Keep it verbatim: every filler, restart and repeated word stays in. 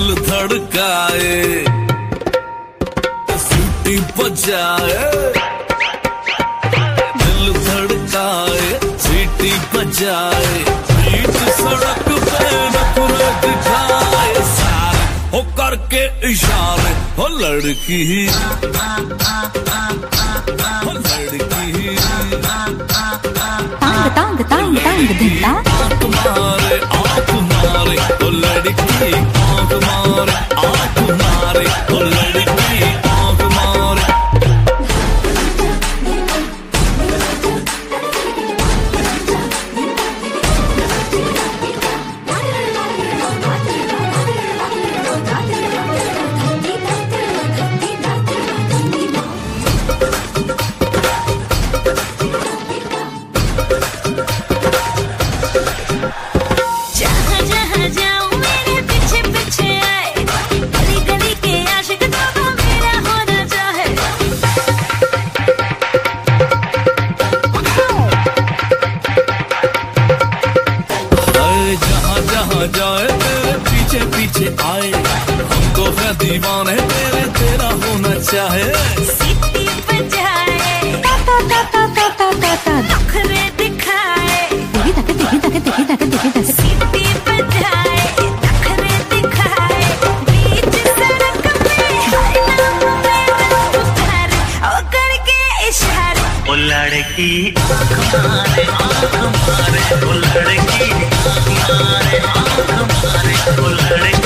दिल धड़काए, सीटी बजाए, दिल धड़काए, सीटी बजाए, बीच सड़क पे नखरे दिखाए, सारे हो करके इशारे, हो लड़की हो लड़की तांग तांग तांग तांग धिल्ला, आँख मारे आँख मारे, हो लड़की आँख मारे आँख मारे, हो लड़की आँख मारे। जाए तेरे पीछे पीछे आए, हमको है दीवाने तेरे, तेरा होना चाहे, सीटी बजाए, ता ता ता ता ता ता ता, नखरे दिखाए, देखी तक देखी तक देखी तक देखी तक, सीटी बजाए, नखरे दिखाए, बीच सड़क पे हर नाम मेरा पुकारे, ओ करके इशारे, ओ लड़की आँख मारे आँख मारे, ओ लड़की आँख मारे आँख मारे, ओ लड़की